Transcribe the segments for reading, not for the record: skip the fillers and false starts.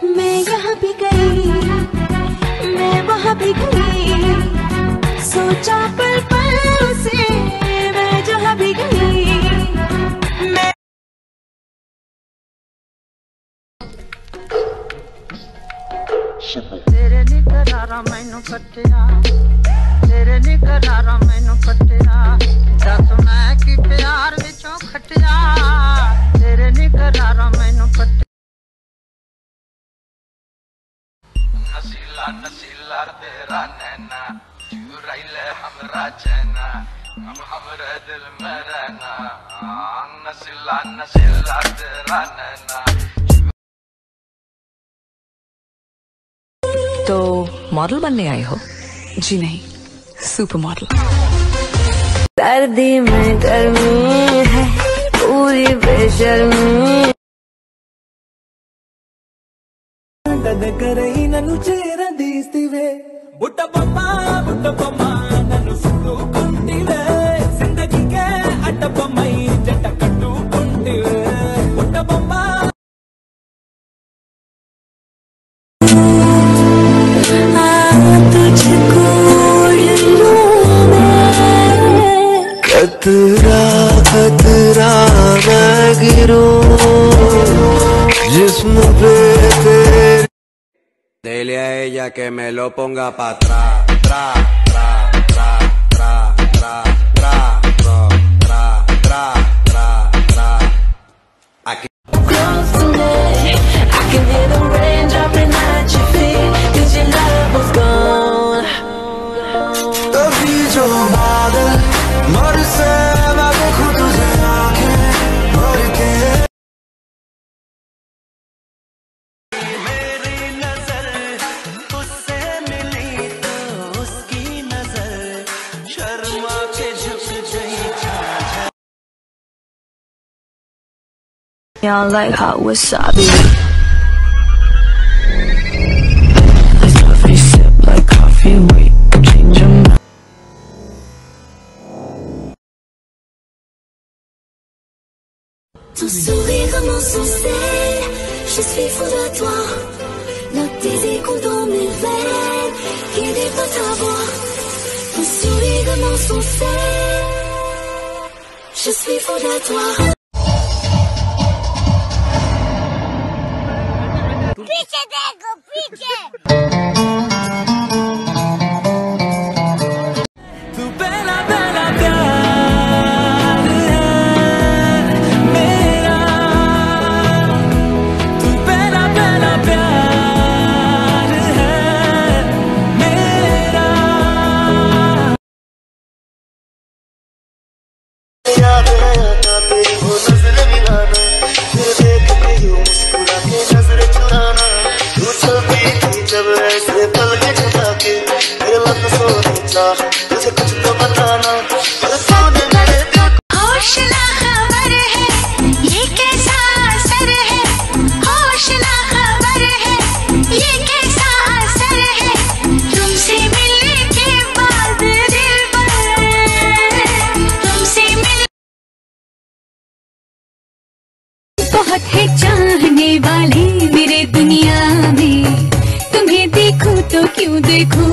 मैं यहाँ भी गई, मैं वहाँ भी गई, सोचा पल पल से मैं जहाँ भी गई। मैं तेरे निकरारा मैनू कटिया, तेरे निकरारा मैनू कटिया, दस मैं की प्यार विचों खटिया, तेरे निकरारा मैनू कटिया। नसीला नसीला तेरा नैना, चुराई ले हमरा चैना, अब हमरे दिल में रहना। नसीला नसीला तेरा नैना। तो मॉडल बनने आई हो? जी नहीं, सुपर मॉडल। सर्दी में गर्मी है पूरी बेशर्मी, ಕರೈ ನನ್ನು ಚೇರದೀಸ್ತಿವೆ ಬುಟ್ಟಬೊಮ್ಮ ನನ್ನು ಸುತ್ತುಕೊಂಡಿವೆ ಜಿಂದಗಿಗೆ ಅಡ್ಡಬೊಮ್ಮೈ ಜಟ್ಟ ಕಟ್ಟುಕೊಂಡಿವೆ ಬುಟ್ಟಬೊಮ್ಮ तुझको खतरा खतरा मैं गिरूं जिस्म पे तेरे Dile a ella que me lo ponga pa' atrás, tra, tra, tra, tra, tra, tra, tra, tra, tra, tra, tra. Aquí. close to me, I can hear the rain dropping at your feet, 'cause your love was gone. कभी जो बादल बरसे मैं देखूं तुझे आंखें भर के Yeah, I like hot wasabi. This coffee sip like coffee, wait, change your mind. Ton sourire remonte sans sel, je suis fou de toi. Notre désir coule dans mes veines, qui n'est pas ta voix. Ton sourire remonte sans sel, je suis fou de toi. पीछे देखो पीछे। तू पहला पहला प्यार है मेरा, तू पहला पहला प्यार है मेरा। याद आया तेरी वो नजर मिलाना, फिर देखती हूँ मुस्कुरा के नजर चुराना, तू चलती थी जब ऐसे पल के छुपा के मेरे लफ्ज़ों ने चाहा तुझे कुछ तो बताना, पर तूने मेरे दिल हौसला खबर है ये कैसा असर है, हौसला खबर है ये कैसा असर है, तुमसे मिलने के बाद दिल पर, तुमसे मिल बहुत है चाहने वाले मेरे दुनिया में, तुम्हें देखूं तो क्यों देखूं,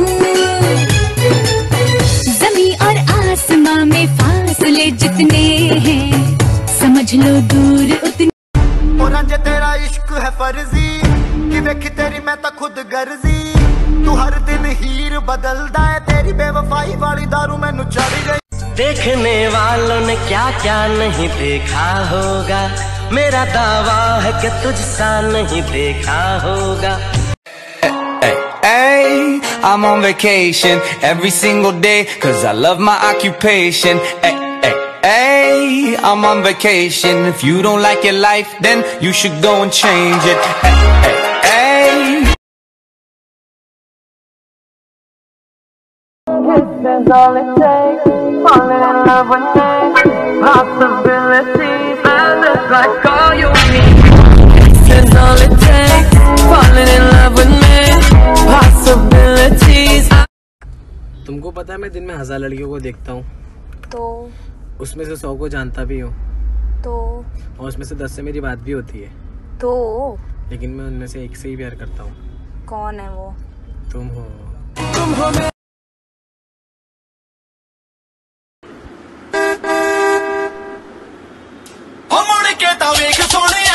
जमीन और आसमां में फासले जितने हैं, समझ लो दूर उतने। और जे तेरा इश्क है फर्जी कि वेखी तेरी मैं तो खुद गर्जी, तू हर दिन हीर बदलदा है, तेरी बेवफाई वाली दारू मैनू चढ़ गई। देखने वालों ने क्या क्या नहीं देखा होगा, मेरा दावा है कि तुझसा नहीं देखा होगा। Hey, I'm on vacation every single day, 'cause I love my occupation. Hey, hey, hey, I'm on vacation. If you don't like your life, then you should go and change it. Hey, hey, hey. This is all it takes, falling in love with me, possibilities, and it's like all you need. This is all it takes, falling in love with me, possibilities. तुमको पता है मैं दिन में 1000 लड़कियों को देखता हूँ, तो उसमें से 100 को जानता भी हूँ, तो और उसमें से 10 से मेरी बात भी होती है। तो लेकिन मैं उनमें से एक से ही प्यार करता हूँ। कौन है वो? तुम हो। मुड़ के ता वेख सोने